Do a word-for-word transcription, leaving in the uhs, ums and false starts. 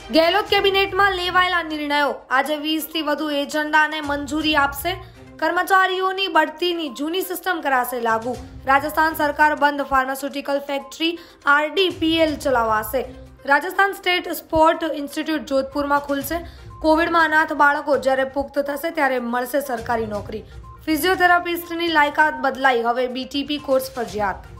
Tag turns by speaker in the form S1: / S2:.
S1: ગેહલોત કેબિનેટમાં લેવાયેલા નિર્ણયો આજે વીસ થી વધુ એજન્ડાને મંજૂરી આપશે। કર્મચારીઓની બઢતીની જૂની સિસ્ટમ કરાશે લાગુ। રાજસ્થાન સરકાર બંધ ફાર્માસ્યુટિકલ ફેક્ટરી આરડીપીએલ ચલાવાશે। રાજસ્થાન સ્ટેટ સ્પોર્ટ ઇન્સ્ટિટ્યૂટ જોધપુરમાં ખુલશે। કોવિડમાં અનાથ બાળકો જ્યારે પુખ્ત થશે ત્યારે મળશે સરકારી નોકરી। ફિઝિયોથેરાપિસ્ટની લાયકાત બદલાઈ, હવે બીટીપી કોર્સ ફરજિયાત।